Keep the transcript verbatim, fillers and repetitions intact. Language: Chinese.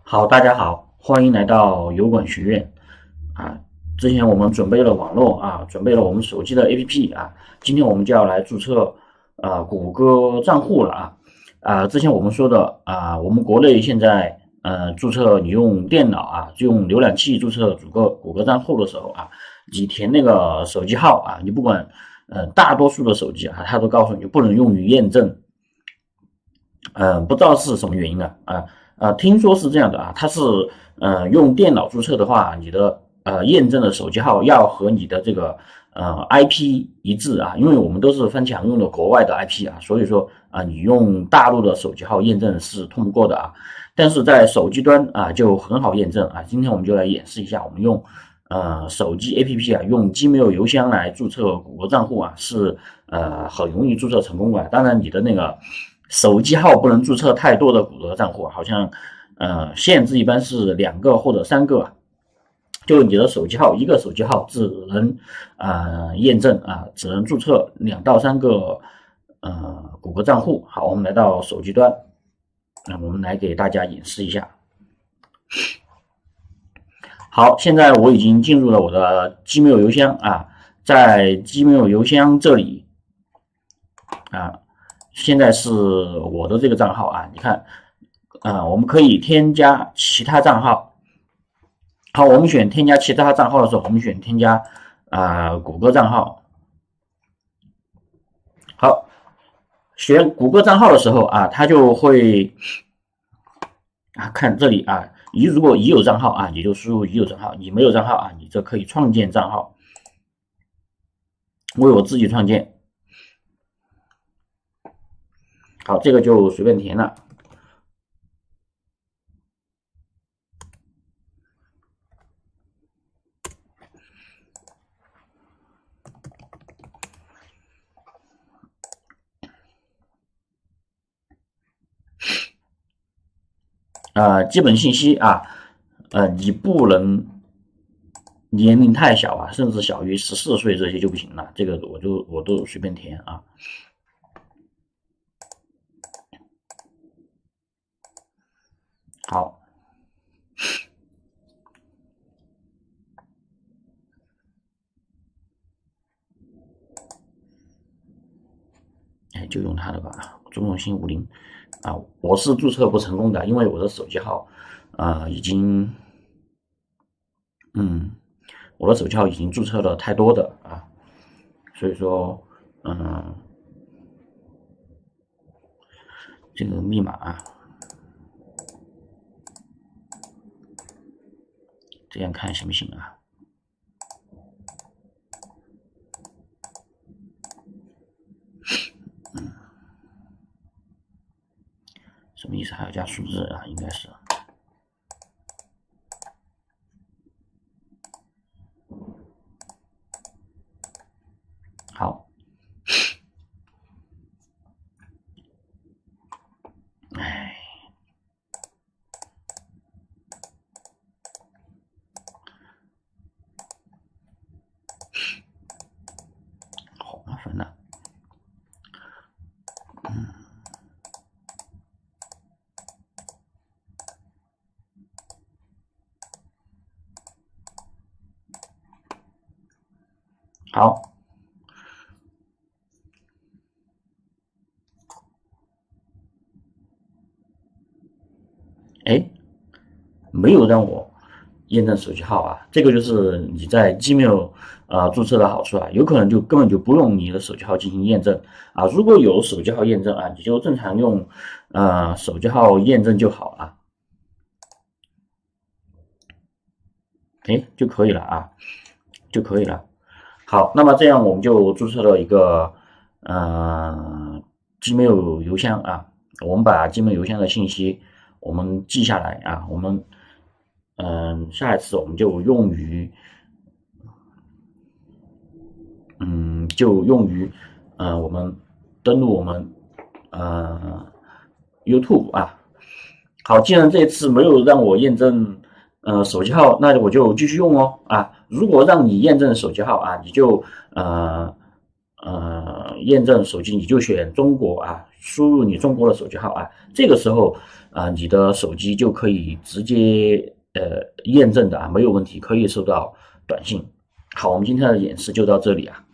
好，大家好，欢迎来到油管学院啊。之前我们准备了网络啊，准备了我们手机的 A P P 啊，今天我们就要来注册啊谷歌账户了啊。啊，之前我们说的啊，我们国内现在呃注册你用电脑啊，就用浏览器注册谷歌谷歌账户的时候啊，你填那个手机号啊，你不管呃大多数的手机啊，它都告诉你不能用于验证。嗯、呃，不知道是什么原因啊啊。呃，听说是这样的啊，它是呃用电脑注册的话，你的呃验证的手机号要和你的这个呃 I P 一致啊，因为我们都是翻墙用的国外的 I P 啊，所以说啊，你用大陆的手机号验证是通不过的啊。但是在手机端啊就很好验证啊，今天我们就来演示一下，我们用呃手机 A P P 啊，用 Gmail 邮箱来注册谷歌账户啊，是呃很容易注册成功的。当然你的那个手机号不能注册太多的谷歌账户，好像呃限制一般是两个或者三个，就你的手机号一个手机号只能呃验证啊，只能注册两到三个呃谷歌账户。好，我们来到手机端，那我们来给大家演示一下。好，现在我已经进入了我的 Gmail 邮箱啊，在 Gmail 邮箱这里啊。现在是我的这个账号啊，你看，啊、呃，我们可以添加其他账号。好，我们选添加其他账号的时候，我们选添加啊、呃、谷歌账号。好，选谷歌账号的时候啊，它就会啊看这里啊，你如果已有账号啊，你就输入已有账号；你没有账号啊，你这可以创建账号，为我自己创建。好，这个就随便填了。呃，基本信息啊，呃，你不能年龄太小啊，甚至小于十四岁这些就不行了。这个我就我都随便填啊。好，哎，就用它的吧，中永新五零啊，我是注册不成功的，因为我的手机号啊已经，嗯，我的手机号已经注册了太多的啊，所以说，嗯，这个密码啊，这样看行不行啊？什么意思？还要加数字啊？应该是。好，哎，好麻烦呐。嗯，好。哎，没有让我验证手机号啊，这个就是你在 Gmail 呃注册的好处啊，有可能就根本就不用你的手机号进行验证啊。如果有手机号验证啊，你就正常用呃手机号验证就好了，哎就可以了啊，就可以了。好，那么这样我们就注册了一个呃 Gmail 邮箱啊，我们把 Gmail 邮箱的信息我们记下来啊，我们嗯、呃、下一次我们就用于嗯就用于呃我们登录我们呃 YouTube 啊。好，既然这次没有让我验证呃手机号，那我就继续用哦啊。如果让你验证手机号啊，你就呃呃验证手机，你就选中国啊，输入你中国的手机号啊，这个时候啊，你的手机就可以直接呃验证的啊，没有问题，可以收到短信。好，我们今天的演示就到这里啊。